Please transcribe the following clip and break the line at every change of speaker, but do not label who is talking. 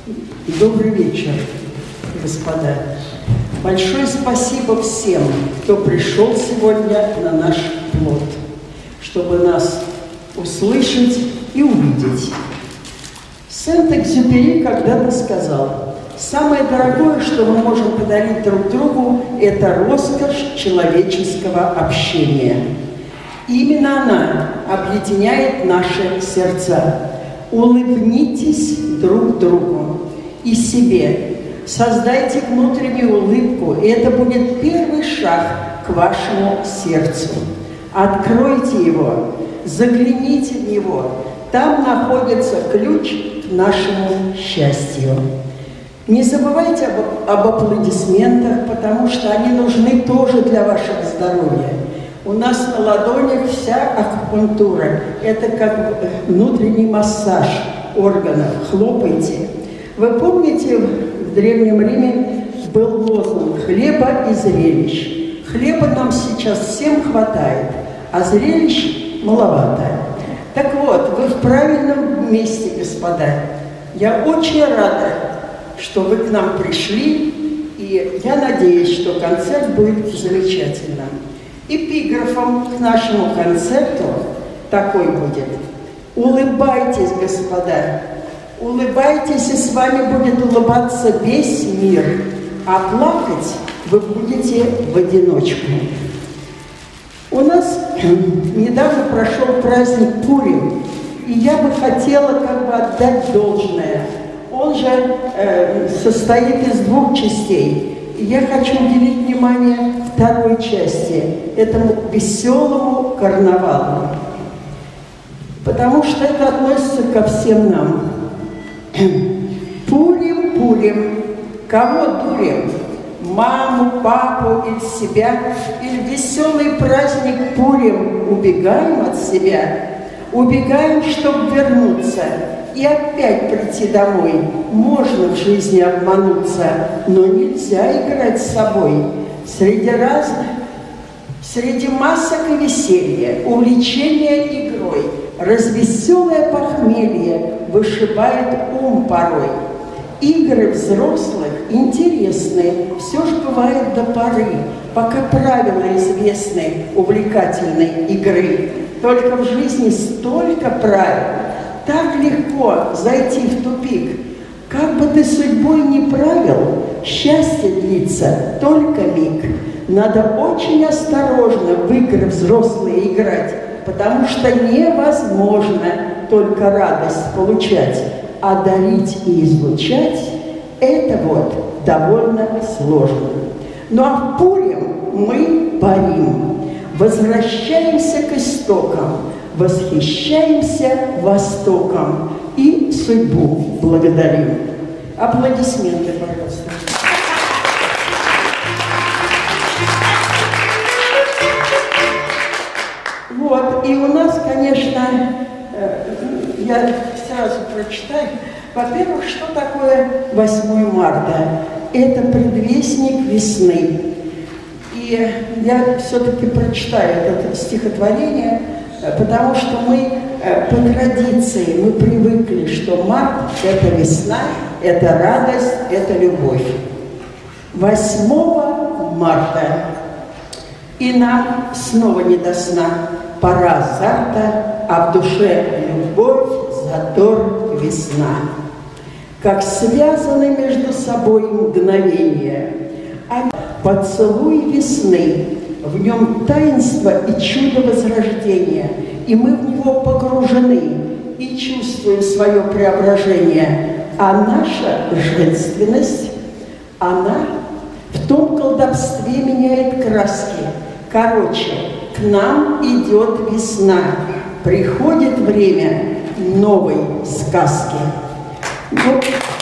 Добрый вечер, господа. Большое спасибо всем, кто пришел сегодня на наш плот, чтобы нас услышать и увидеть. Сент-Экзюпери когда-то сказал: самое дорогое, что мы можем подарить друг другу, это роскошь человеческого общения. И именно она объединяет наши сердца. Улыбнитесь друг другу и себе. Создайте внутреннюю улыбку, и это будет первый шаг к вашему сердцу. Откройте его, загляните в него. Там находится ключ к нашему счастью. Не забывайте об аплодисментах, потому что они нужны тоже для вашего здоровья. У нас на ладонях вся акупунктура. Это как внутренний массаж органов. Хлопайте. Вы помните, в Древнем Риме был лозунг «Хлеба и зрелищ». Хлеба нам сейчас всем хватает, а зрелищ маловато. Так вот, вы в правильном месте, господа. Я очень рада, что вы к нам пришли, и я надеюсь, что концерт будет замечательным. Эпиграфом к нашему концерту такой будет: улыбайтесь, господа, улыбайтесь, и с вами будет улыбаться весь мир, а плакать вы будете в одиночку. У нас недавно прошел праздник Пурим, и я бы хотела как бы отдать должное. Он же состоит из двух частей. И я хочу уделить внимание второй части, этому веселому карнавалу. Потому что это относится ко всем нам. Пурим, Пурим, кого дурим? Маму, папу или себя? Или веселый праздник Пурим убегаем от себя? Убегаем, чтобы вернуться и опять прийти домой. Можно в жизни обмануться, но нельзя играть с собой. Среди масок и веселья, увлечения игрой, развеселое похмелье вышибает ум порой. Игры взрослых интересные, все же бывает до поры, пока правила известны увлекательной игры. Только в жизни столько правил, так легко зайти в тупик. Как бы ты судьбой ни правил, счастье длится только миг. Надо очень осторожно в игры взрослые играть, потому что невозможно только радость получать, а дарить и излучать – это вот довольно сложно. Ну а в Пурим мы парим, возвращаемся к истокам, восхищаемся Востоком и судьбу благодарим. Аплодисменты, пожалуйста. Вот, и у нас, конечно, я сразу прочитаю. Во-первых, что такое 8 марта? Это предвестник весны. И я все-таки прочитаю это стихотворение, потому что мы по традиции, мы привыкли, что март – это весна, это радость, это любовь. 8 марта, и нам снова не до сна, пора азарта, а в душе любовь, задор, весна. Как связаны между собой мгновения, поцелуй весны, в нем таинство и чудо возрождения, и мы в него погружены и чувствуем свое преображение. А наша женственность, она в том колдовстве меняет краски. Короче, к нам идет весна, приходит время новой сказки. Вот.